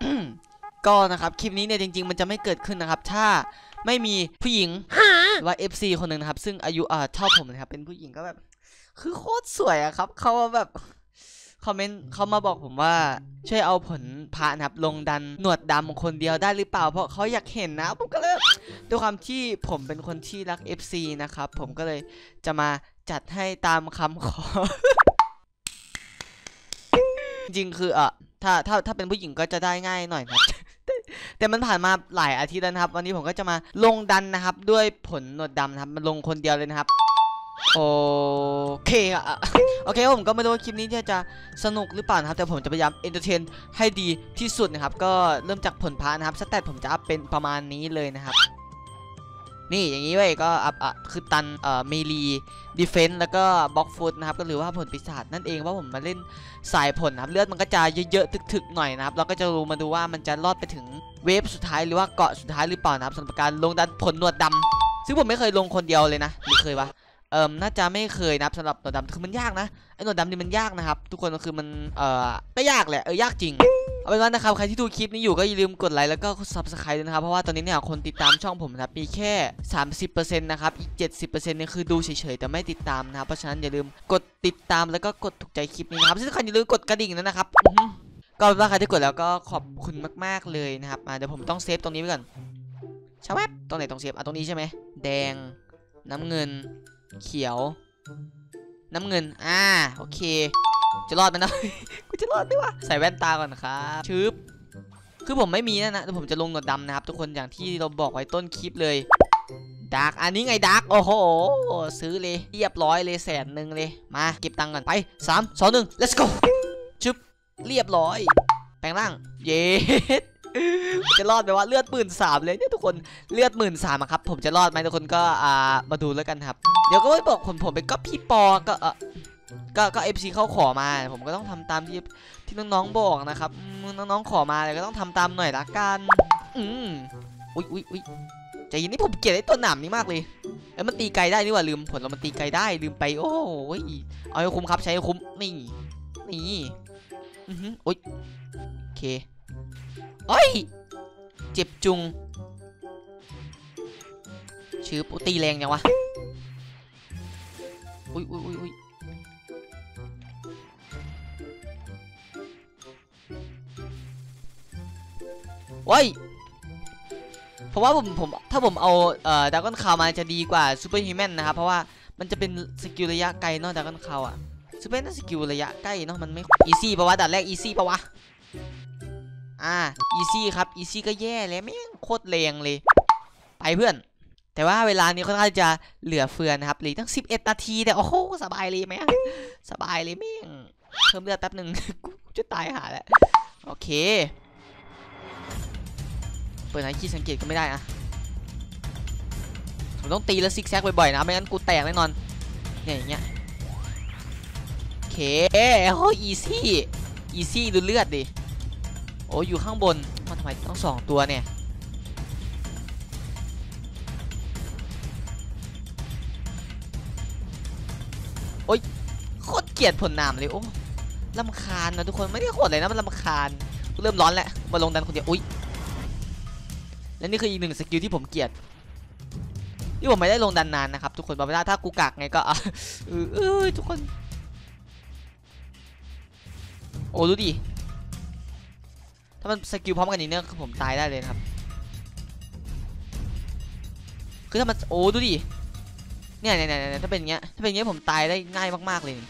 ก็นะครับคลิปนี้เนี่ยจริงๆมันจะไม่เกิดขึ้นนะครับถ้าไม่มีผู้หญิงหรือว่า FC คนหนึ่งนะครับซึ่งอายุเท่าผมนะครับเป็นผู้หญิงก็แบบคือโคตรสวยอะครับเขาแบบคอมเมนต์เขามาบอกผมว่าช่วยเอาผลพระนะครับลงดันหนวดดำคนเดียวได้หรือเปล่าเพราะเขาอยากเห็นนะผมก็เลยด้วยความที่ผมเป็นคนที่รัก FC นะครับผมก็เลยจะมาจัดให้ตามคำขอ จริงๆคือถ้าเป็นผู้หญิงก็จะได้ง่ายหน่อยครับ แต่มันผ่านมาหลายอาทิตย์แล้วนะครับวันนี้ผมก็จะมาลงดันนะครับด้วยผลหนวดดำนะครับมันลงคนเดียวเลยนะครับโอเคอะโอเคผมก็ไม่รู้ว่าคลิปนี้จะสนุกหรือเปล่านะครับแต่ผมจะพยายามเอนเตอร์เทนให้ดีที่สุดนะครับก็เริ่มจากผลพานะครับสเตตผมจะอัพเป็นประมาณนี้เลยนะครับนี่อย่างนี้เว้ยก็อัพคือตันเมลีดีเฟนส์แล้วก็บล็อกฟุตนะครับก็หรือว่าผลปีศาจนั่นเองว่าผมมาเล่นสายผลนะครับเลือดมันก็จะเยอะๆถึกๆหน่อยนะครับเราก็จะมาดูว่ามันจะรอดไปถึงเวฟสุดท้ายหรือว่าเกาะสุดท้ายหรือเปล่านะครับสำหรับการลงดันผลหนวดดำซึ่งผมไม่เคยลงคนเดียวเลยนะหรือเคยวะน่าจะไม่เคยนับสำหรับหนวดดำคือมันยากนะไอ้หนวดดำนี่มันยากนะครับทุกคนก็คือมันก็ยากแหละยากจริงเอาเป็นว่านะครับใครที่ดูคลิปนี้อยู่ก็อย่าลืมกดไลค์แล้วก็ Subscribe ด้วยนะครับเพราะว่าตอนนี้เนี่ยคนติดตามช่องผมนะครับมีแค่ 30% นะครับอีก 70% เนี่ยคือดูเฉยๆแต่ไม่ติดตามนะครับเพราะฉะนั้นอย่าลืมกดติดตามแล้วก็กดถูกใจคลิปนี้นะครับซึ่งใครอย่าลืมกดกระดิ่งนะครับก็เป็นว่าใครที่กดแล้วก็ขอบคุณมากๆเลยนะครับเดี๋ยวผมต้องเซฟตรงนี้ไว้ก่อนชาแวบตรงไหนตรงเซฟตรงนี้ใช่ไหมแดงน้ำเงินเขียวน้ำเงินโอเคจะรอดไหมนะ กูจะรอดไหมวะใส่แว่นตาก่อนครับชึบคือผมไม่มีนะแต่ผมจะลงหนวดดำนะครับทุกคนอย่างที่เราบอกไว้ต้นคลิปเลยดาร์กอันนี้ไงดาร์กโอ้โหซื้อเลยเรียบร้อยเลย100,000เลยมาเก็บตังค์ก่อนไป3 2 1 let's go ชึบเรียบร้อยแปลงร่างเย้จะรอดไหมวะเลือด13,000เลยเนี่ยทุกคนเลือด13,000ครับผมจะรอดไหมทุกคนก็มาดูแล้วกันครับเดี๋ยวก็ไม่บอกผมไปก็พี่ปอก็FC เขาขอมาผมก็ต้องทำตามที่น้องๆบอกนะครับน้องๆขอมาเลยก็ต้องทำตามหน่อยละกันอุ้ยใจเย็นนี่ผมเกลียดไอ้ต้นหนามนี้มากเลยมันตีไกลได้นี่ว่าลืมผลเรามันตีไกลได้ลืมไปโอ้ยเอาให้คุ้มครับใช้ให้คุ้มนี่โอ้ยโอเคเอ้ยเจ็บจุงชื่อปุ๊ตีแรงยังวะอุ้ยโอ้ยเพราะว่าถ้าผมเอาดราก้อนคาวมาจะดีกว่าซูเปอร์ฮิวแมนนะครับเพราะว่ามันจะเป็นสกิลระยะไกลเนาะดราก้อนคาวซูเปอร์นั่นสกิลระยะใกล้เนาะมันไม่อีซี่ปะวะด่านแรกอีซี่ปะวะอีซี่ครับอีซี่ก็แย่แล้วแม่งโคตรแรงเลยไปเพื่อนแต่ว่าเวลานี้ค่อนข้างจะเหลือเฟือนะครับเหลือตั้ง11 นาทีแต่โอ้โหสบายเลยไหมสบายเลยแม่งเพิ่มเลือดแป๊บหนึ่งกูจะตายหาแล้วโอเคเปิดให้ขี้สังเกตก็ไม่ได้นะผมต้องตีแล้วซิกแซกบ่อยๆนะไม่งั้นกูแตกแน่นอนเนี่ยอย่างเงี้ยโอเคโอ้อีซี่ดูเลือดดิโอ้อยู่ข้างบนมันทำไมต้อง2 ตัวเนี่ยโอ้ยโคตรเกลียดผลหนามเลยโอ้รำคาญนะทุกคนไม่ได้โคตรเลยนะมันรำคาญเริ่มร้อนแล้วมาลงดันคนเดียวอุ้ยและนี่คืออีก1 สกิลที่ผมเกลียดที่ผมไม่ได้ลงดันนานนะครับทุกคนบอกไม่ได้ถ้ากูกักไงก็ทุกคนโอ้ดูดิถ้ามันสกิลพร้อมกันนี้เนี่ยคือผมตายได้เลยครับคือถ้ามันโอ้ดูดิเนี่ยถ้าเป็นอย่างเงี้ยผมตายได้ง่ายมากๆเลย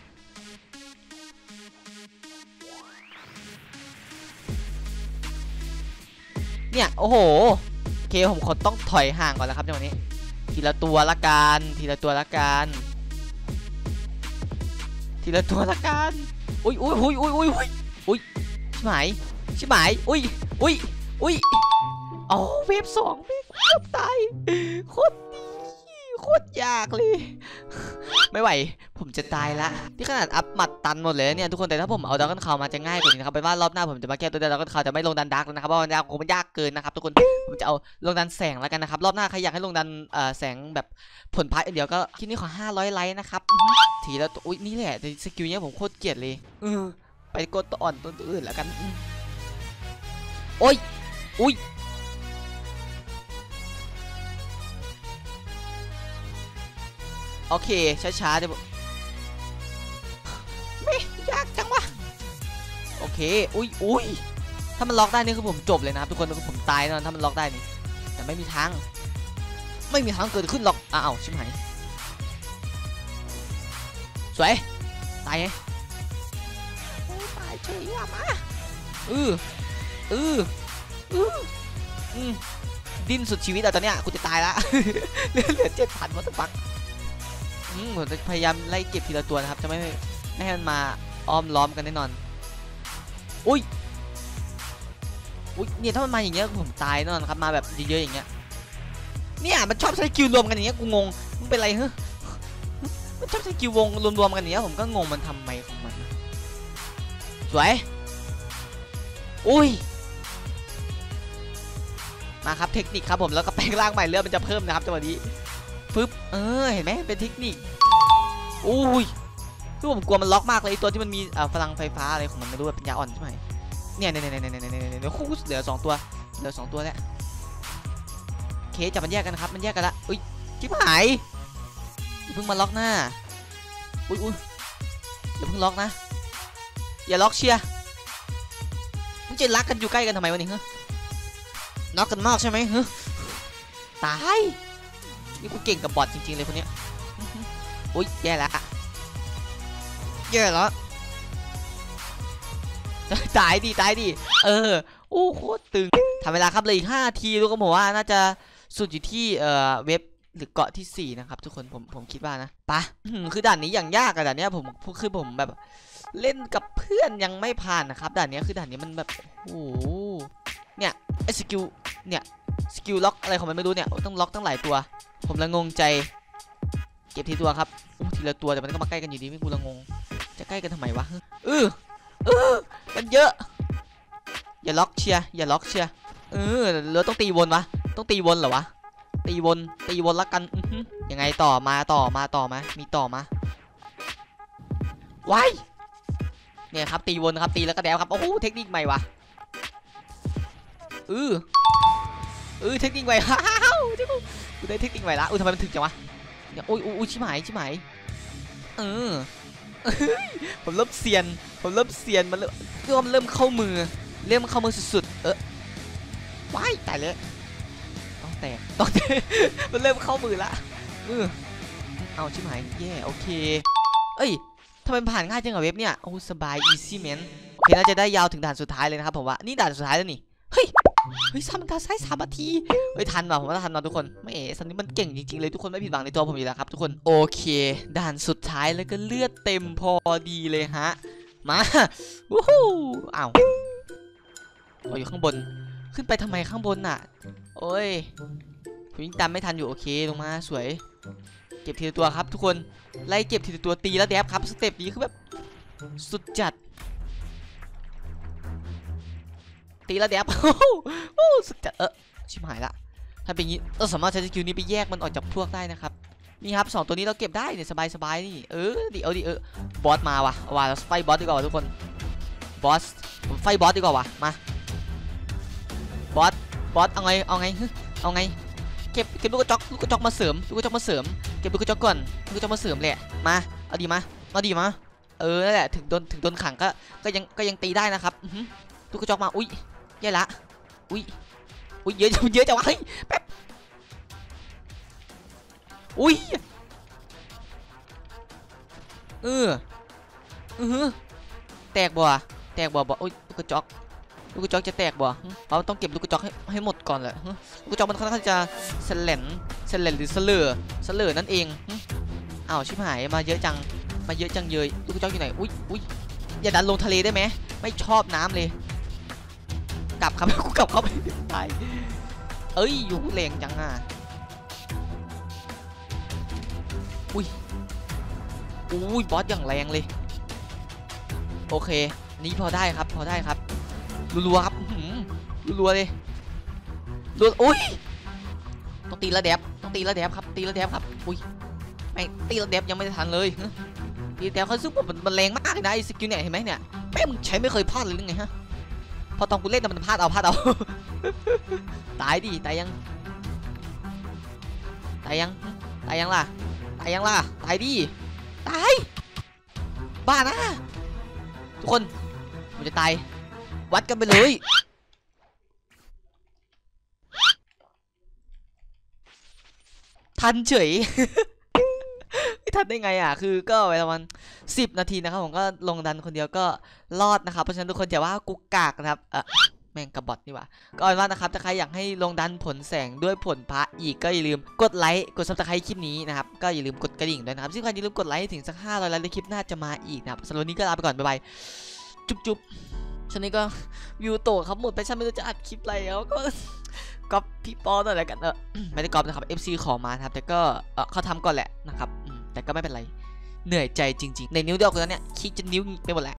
เนี่ยโอ้โหโอเคผมต้องถอยห่างก่อนแล้วครับในวันนี้ทีละตัวละกันอุ้ยชิบหายอุ้ยอ๋อเวฟ2เกือบตายโคตรยากเลยไม่ไหวผมจะตายละที่ขนาดอัพหมัดตันหมดเลยเนี่ยทุกคนแต่ถ้าผมเอาดราก้อนคาวมาจะง่ายกว่านี้นะครับเป็นว่ารอบหน้าผมจะมาแก้ตัวดราก้อนคาวจะไม่ลงดันดาร์กนะครับเพราะมันยากเกินนะครับทุกคนผมจะเอาลงดันแสงแล้วกันนะครับรอบหน้าใครอยากให้ลงดันแสงแบบผลพายเดี๋ยวก็คลิปนี้ขอ500 ไลค์นะครับทีแล้วอุ้ยนี่แหละสกิลเนี้ยผมโคตรเกลียดเลยไปกดตัวอ่อนตัวอื่นแล้วกันโอ้ยอุ้ยโอเคช้าๆเดี๋ยวไม่ยากจังวะโอเคอุ้ยถ้ามันล็อกได้นี่คือผมจบเลยนะครับทุกคนผมตายแน่นอนถ้ามันล็อกได้นี่แต่ไม่มีทางเกิดขึ้นหรอกอ้าวชิบหายสวยตายไงตายเฉยว่ะมาดิ้นสุดชีวิตอะตอนเนี้ยกูจะตายละเหลือ7,000วัตถุปักผมจะพยายามไล่เก็บทีละตัวนะครับจะไม่ให้มันมาอ้อมล้อมกันแน่นอนอุ้ยเนี่ยถ้ามันมาอย่างเงี้ยผมตายแน่นอนครับมาแบบเยอะๆอย่างเงี้ยเนี่ยมันชอบใช้คิวรวมกันอย่างเงี้ยกูงงมันเป็นไรเฮ้ยมันชอบใช้คิววงรวมๆกันอย่างเงี้ยผมก็งงมันทำไมของมันสวยอุ้ยมาครับเทคนิคครับผมแล้วก็แปลงร่างใหม่เลือดมันจะเพิ่มนะครับจังหวะนี้ปึ๊บเห็นไหมเป็นเทคนิคอุ้ยคือผมกลัวมันล็อกมากเลยตัวที่มันมีพลังไฟฟ้าอะไรของมันไม่รู้เป็นยาอ่อนใช่ไหมเนี่ยคู่เหลือ2ตัวแล้วเคจับมันแยกกันนะครับมันแยกกันละอุ้ยชิบหายอย่าเพิ่งมาล็อกหน้าอุ้ยอย่าเพิ่งล็อกนะอย่าล็อกเชียร์มึงจะรักกันอยู่ใกล้กันทำไมวะนี่ฮะน็อกกันมากใช่ไหมฮะตายนี่กูเก่งกับบอทจริงๆเลยคนนี้อุ้ยแย่แล้วตายดิโอ้โคตรตึงทำเวลาครับเลยอีก5 นาทีรู้ก็บอกว่าน่าจะสุดอยู่ที่เว็บหรือเกาะที่4นะครับทุกคนผมคิดว่านะปะคือด่านนี้อย่างยากอะด่านนี้ผมแบบเล่นกับเพื่อนยังไม่ผ่านนะครับด่านนี้คือด่านนี้มันแบบโอ้เนี่ยไอ้สกิลล็อกอะไรของมันไม่รู้เนี่ยต้องล็อกตั้งหลายตัวผมละงงใจเก็บทีตัวครับทีละตัวแต่มันก็มาใกล้กันอยู่ดีไม่กูละงงจะใกล้กันทำไมวะมันเยอะอย่าล็อกเชียร์เราต้องตีวนวะต้องตีวนเหรอวะตีวนละกันยังไงต่อมามีต่อมาว้ายเนี่ยครับตีวนครับตีแล้วก็แดวครับโอ้โหเทคนิคใหม่วะเทคนิคใหม่กูได้เทคนิคใหม่ละทำไมมันถึงจังวะเนี่ยโอ้ยชิบหายผมเริ่มเซียนมันเริ่มเข้ามือสุดๆว้ายตายเลยต้องแตกมันเริ่มเข้ามือละเอาชิบหายแย่โอเคทำไมผ่านง่ายจังกับเว็บเนี่ยโอ้สบาย easy man โอเคน่าจะได้ยาวถึงด่านสุดท้ายเลยนะครับผมว่านี่ด่านสุดท้ายแล้วนี่เฮ้ย3 นาทีทันว่ะผมว่าทันนะทุกคนไม่สันนี้มันเก่งจริงๆเลยทุกคนไม่ผิดหวังในตัวผมอยู่แล้วครับทุกคนโอเคด่านสุดท้ายแล้วก็เลือดเต็มพอดีเลยฮะมาวู้ฮู้อ้าวอยู่ข้างบนขึ้นไปทำไมข้างบนน่ะโอ้ยผมยิงตามไม่ทันอยู่โอเคลงมาสวยเก็บทีละตัวครับทุกคนไล่เก็บทีละตัวตีแล้วแดบครับสเต็ปนี้คือแบบสุดจัดตีแล้วแดบสุดจัดชิบหายละถ้าเป็นอย่างนี้สามารถใช้สกิลนี้ไปแยกมันออกจากพวกได้นะครับนี่ครับ2ตัวนี้เราเก็บได้เนี่ยสบายนี่บอสมาว่ะเราไฟบอสดีกว่าทุกคนผมไฟบอสดีกว่ามาบอสเอาไงเก็บลูกกระจอกมาเสริมเก็บลูกกระจอกก่อนลูกกระจอกมาเสริมแหละมาเอาดีมานั่นแหละถึงโดนขังก็ยังตีได้นะครับลูกกระจอกมาอุ้ยแย่ละอุ้ยเยอะจังวะเฮ้ยแป๊บอุ้ยแตกบ่อุ้ยลูกกระจอกจะแตกบ่เราต้องเก็บลูกกระจอกให้หมดก่อนแหละลูกกระจอกมันค่อนข้างจะเสลนหรือเสลอนั่นเองอ้าวชิบหายมาเยอะจังเยยลูกกระจอกอยู่ไหนอุ้ยอย่าดันลงทะเลได้ไหมไม่ชอบน้ำเลยกลับครับกูกลับเข้าไปตายอยู่แรงจังอุ้ยบอสอย่างแรงเลยโอเคนี้พอได้ครับรัวๆครับรัวเลยอุ้ยต้องตีระแดบครับอุ้ยไม่ตีระแดบยังไม่ทันเลยตีระแดบเขาซึ่งมันแรงมากเลยนะไอ้สกิลเนี่ยเห็นไหมเนี่ยแม่งใช้ไม่เคยพลาดเลยหรือไงฮะพอตอนกูเล่นมันพลาดเอา ตายดิตายยังตายยังตายยังล่ะตายยังล่ะตายดิตายบ้านะทุกคนมันจะตายวัดกันไปเลยทันเฉย ไม่ทันได้ไงอ่ะคือก็ไปประมาณ10 นาทีนะครับผมก็ลงดันคนเดียวก็รอดนะครับเพราะฉะนั้นทุกคนอย่าว่ากูกากนะครับแม่งกระบอดนี่หว่าก็เอาเป็นว่านะครับถ้าใครอยากให้ลงดันผลแสงด้วยผลพระอีกก็อย่าลืมกดไลค์กดซับสไครต์คลิปนี้นะครับก็อย่าลืมกดกระดิ่งด้วยนะครับที่สำคัญอย่าลืมกดไลค์ถึงสัก500 ไลค์ในคลิปหน้าจะมาอีกนะครับสำหรับวันนี้ก็ลาไปก่อนบ๊ายบายจุ๊บช่วงนี้ก็วิวโตครับหมดไปฉันไม่รู้จะอัดคลิปอะไรแล้วก็ก๊อปพี่ปอหน่อยแล้วกันไม่ได้ก๊อปนะครับ FC ขอมาครับแต่ก็เขาทำก่อนแหละนะครับแต่ก็ไม่เป็นไรเหนื่อยใจจริงๆในนิ้วเดียวกันเนี่ยคลิกจนนิ้วไปหมดแล้ว